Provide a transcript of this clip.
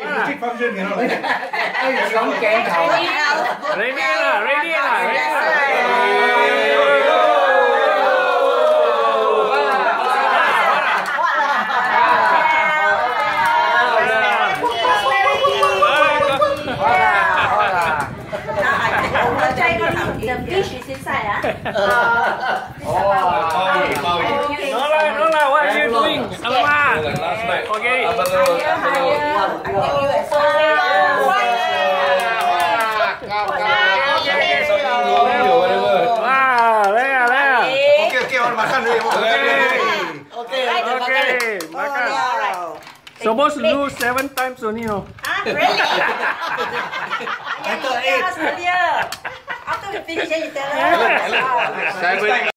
music function kìa. Sống kẹn thầu. Ready lah, ready lah, ready lah. The fish is inside, ah? No lah, what are you doing? Alamak. Okay. Okay, orang makan dulu. Okay, makan. Supposed to lose 7 times only, no? Really? I thought 8. After we finish, then you tell us.